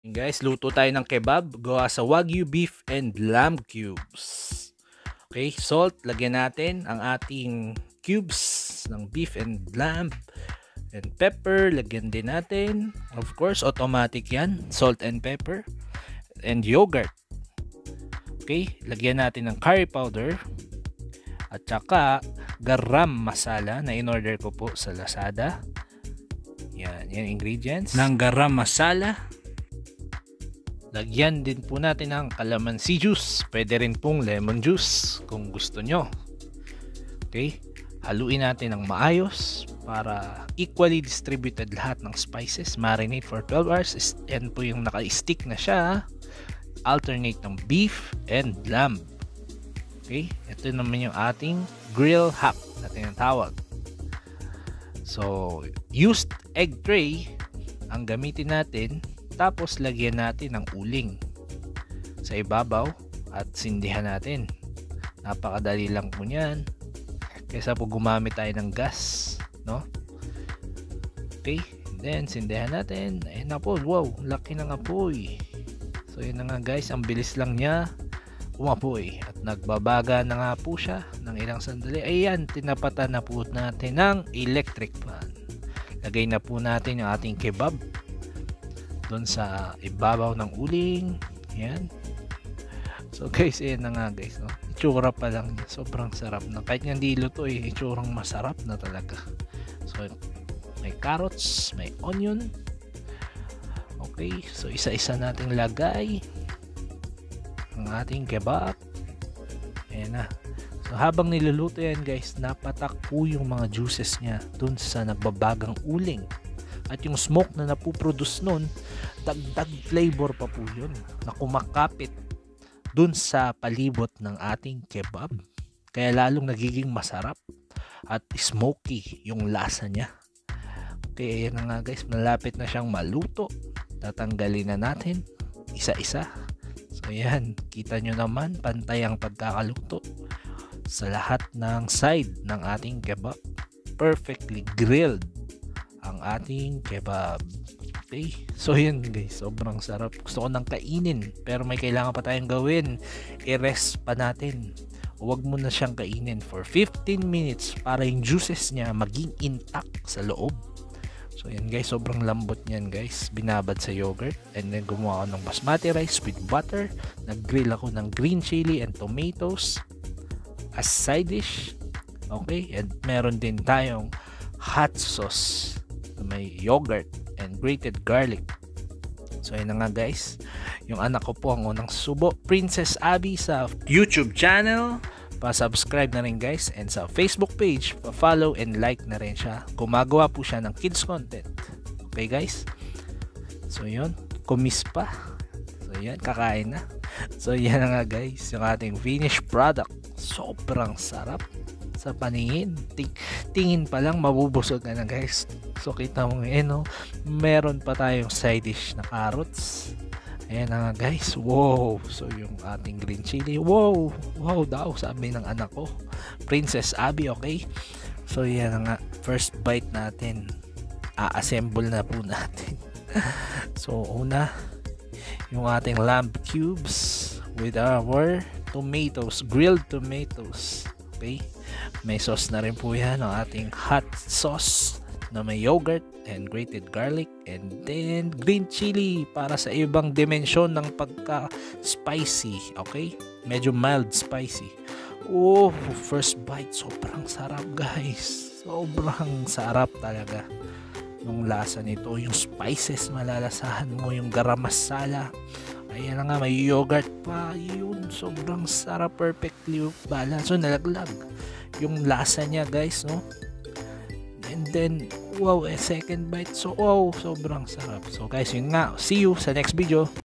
Guys, luto tayo ng kebab gawa sa Wagyu beef and lamb cubes. Okay, salt, lagyan natin ang ating cubes ng beef and lamb. And pepper, lagyan din natin. Of course, automatic yan. Salt and pepper. And yogurt. Okay, lagyan natin ng curry powder. At saka garam masala na in-order ko po sa Lazada. Yan ingredients ng garam masala. Lagyan din po natin ng calamansi juice. Pwede rin pong lemon juice kung gusto nyo. Okay, haluin natin ng maayos para equally distributed lahat ng spices. Marinate for 12 hours. Yan po yung naka-stick na siya. Alternate ng beef and lamb. Okay, ito naman yung ating grill hack na tinatawag. So, used egg tray ang gamitin natin. Tapos lagyan natin ng uling sa ibabaw at sindihan natin. Napakadali lang po niyan. Kaysa po gumamit tayo ng gas, no? Okay, and then sindihan natin. Ayun na po, wow, laki ng apoy. So yun na nga guys, ang bilis lang niya umapoy at nagbabaga na nga po siya ng ilang sandali. Ayan, tinapatan na po natin ng electric fan. Lagay na po natin yung ating kebab doon sa ibabaw ng uling. Yan. So guys, ayan na nga guys, no? Itsura pa lang, sobrang sarap na. Kahit nga hindi luto itsurang masarap na talaga. So may carrots, may onion. Okay, so isa-isa nating lagay ang ating kebab. Ayan na. So habang niluluto yan guys, napatak po yung mga juices niya doon sa nagbabagang uling. At yung smoke na napuproduce nun, dagdag flavor pa po yun na kumakapit dun sa palibot ng ating kebab. Kaya lalong nagiging masarap at smoky yung lasa niya. Okay, ayan na nga guys, malapit na siyang maluto. Tatanggalin na natin isa-isa. So yan, kita nyo naman, pantay ang pagkakaluto sa lahat ng side ng ating kebab. Perfectly grilled ang ating kebab. Okay, so yun guys, sobrang sarap. Gusto ko nang kainin pero may kailangan pa tayong gawin. I-rest pa natin. Huwag mo na siyang kainin for 15 minutes para yung juices niya maging intact sa loob. So yan guys, sobrang lambot niyan guys. Binabad sa yogurt and then gumawa ako ng basmati rice with butter. Nag-grill ako ng green chili and tomatoes as side dish. Okay, and meron din tayong hot sauce. May yogurt and grated garlic. So yun na nga guys, yung anak ko po ang unang subo, Princess Abby sa YouTube channel. Pa-subscribe na rin guys, and sa Facebook page pa-follow and like na rin siya. Gumagawa po siya ng kids content. Okay guys, so yun, kumis pa. So yan, kakain na. So yan na nga guys, yung ating finished product. Sobrang sarap sa paningin. Tingin pa lang mabubusog ka na guys. So kita mo ngayon, no? Meron pa tayong side dish na carrots. Ayan na nga guys. Wow. So yung ating green chili. Wow. Wow daw, sabi ng anak ko. Princess Abby, okay? So yan na nga. First bite natin. A-assemble na po natin. So una, yung ating lamb cubes with our tomatoes, grilled tomatoes. Okay? May sauce na rin po yan, ang ating hot sauce na may yogurt and grated garlic and then green chili para sa ibang dimensyon ng pagka-spicy. Okay? Medyo mild spicy. Oh, first bite, sobrang sarap guys. Sobrang sarap talaga yung lasa nito. Yung spices, malalasahan mo yung garam masala. Ayan na nga, may yogurt pa. Yun, sobrang sarap, perfectly balance. So, nalaglag yung lasa niya guys, no? And then, wow, second bite. So, wow, sobrang sarap. So, guys, yun nga. See you sa next video.